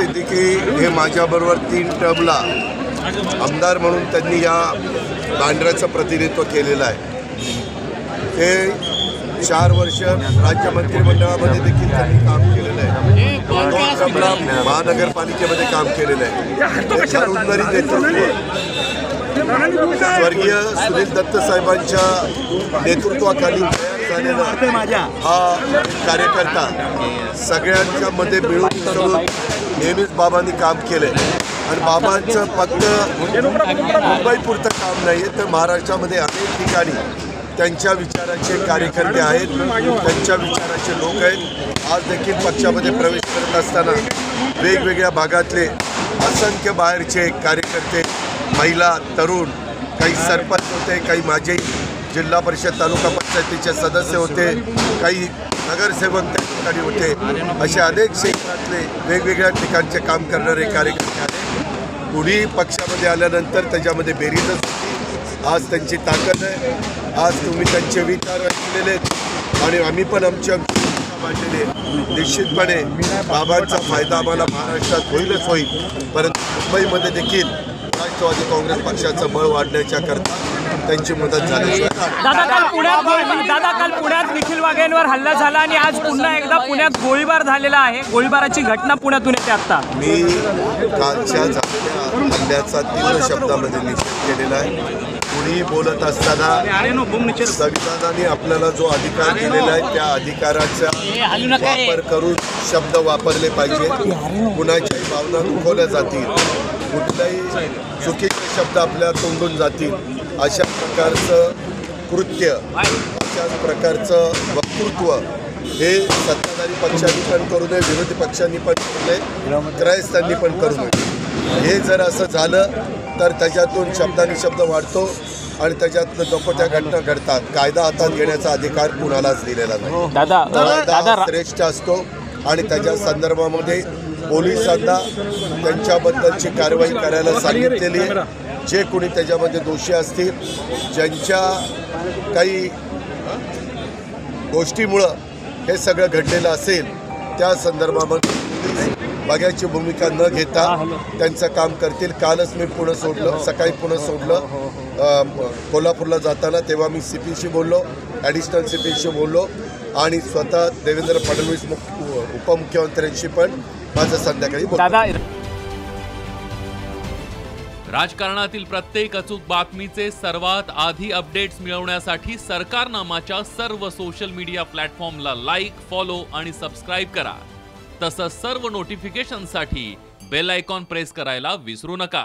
सांगितली की हे माझ्याबरोबर 3 टर्मला आमदार म्हणून त्यांनी या बांद्राचं प्रतिनिधित्व केलेलं आहे। ते 4 वर्ष राज्य मंत्रिमंडळामध्ये देखील त्यांनी काम केलेलं आहे। 2 टर्मला महानगरपालिकेमध्ये काम केलेलं आहे। घरोघरी नेतृत्व स्वर्गीय सुनील दत्त साहेबांच्या नेतृत्वाखाली तयार झालेला हा कार्यकर्ता सगळ्यांच्या मध्ये मिळून मिसळून नेहमीच बाबांनी काम केलंय आणि बाबांचं फक्त मुंबईपुरतं काम नाही आहे तर महाराष्ट्रामध्ये अनेक ठिकाणी त्यांच्या विचाराचे कार्यकर्ते आहेत, त्यांच्या विचाराचे लोक आहेत। आज देखील पक्षामध्ये प्रवेश करत असताना वेगवेगळ्या भागातले असंख्य बाहेरचे कार्यकर्ते, महिला, तरुण, काही सरपंच होते, काही माजी जिल्हा परिषद तालुका पंचायतीचे सदस्य होते, काही नगरसेवक त्या ठिकाणी होते, असे अनेक क्षेत्रातले वेगवेगळ्या ठिकाणचे काम करणारे कार्यकर्ते आले। कुणी पक्षामध्ये आल्यानंतर त्याच्यामध्ये बेरीजच होती। आज त्यांची ताकद आहे, आज तुम्ही त्यांचे विचार ऐकलेले आणि आम्ही पण आमची मांडलेले। निश्चितपणे बाबांचा फायदा आम्हाला महाराष्ट्रात होईलच होईल, परंतु मुंबईमध्ये देखील राष्ट्रवादी काँग्रेस पक्षाचं बळ वाढण्याच्या करता त्यांची मदत झाली। दादा काल पुण्यात निखिल वाघेंवर हल्ला झाला आणि आज पुन्हा एकदा पुण्यात गोळीबार झालेला आहे। गोळीबाराची घटना पुण्यातून येते आता। मी कालच्या झालेल्या हल्ल्याचा तीव्र शब्दामध्ये निषेध केलेला आहे। कुणी बोलत असताना संविधानाने आपल्याला जो अधिकार दिलेला आहे त्या अधिकाराचा वापर करून शब्द वापरले पाहिजे। कुणाच्याही भावना दुखवल्या जातील, कुठलाही चुकीचे शब्द आपल्या तोंडून जातील, अशा प्रकारचं कृत्य, अशाच प्रकारचं वक्तृत्व हे सत्ताधारी पक्षांनी पण करू नये, विरोधी पक्षांनी पण करू नये, त्रयस्थांनी पण करू नये। हे जर असं झालं तर त्याच्यातून शब्दानी शब्द वाढतो आणि त्याच्यातनं नको त्या घटना घडतात। कायदा हातात घेण्याचा अधिकार कुणालाच दिलेला नाही। कायदा श्रेष्ठ असतो आणि त्याच्या संदर्भामध्ये पोलिसांना त्यांच्याबद्दलची कारवाई करायला सांगितलेली आहे। जे कोणी त्याच्यामध्ये दोषी असतील, ज्यांच्या काही गोष्टीमुळं हे सगळं घडलेलं असेल, त्या संदर्भामध्ये बघायची भूमिका न घेता त्यांचं काम करतील। कालच मी पुणे सोडलं, सकाळी पुणे सोडलं कोल्हापूरला जाताना, तेव्हा मी CPशी बोललो, ॲडिशनल CPशी बोललो आणि स्वतः देवेंद्र फडणवीस उपमुख्यमंत्र्यांशी पण माझं संध्याकाळी बोललो। राजकारणातील प्रत्येक अचूक बातमीचे सर्वात आधी अपडेट्स मिळवण्यासाठी सरकारनामाच्या सर्व सोशल मीडिया प्लॅटफॉर्मला लाईक, फॉलो आणि सबस्क्राईब करा। तसंच सर्व नोटिफिकेशनसाठी बेल आयकॉन प्रेस करायला विसरू नका।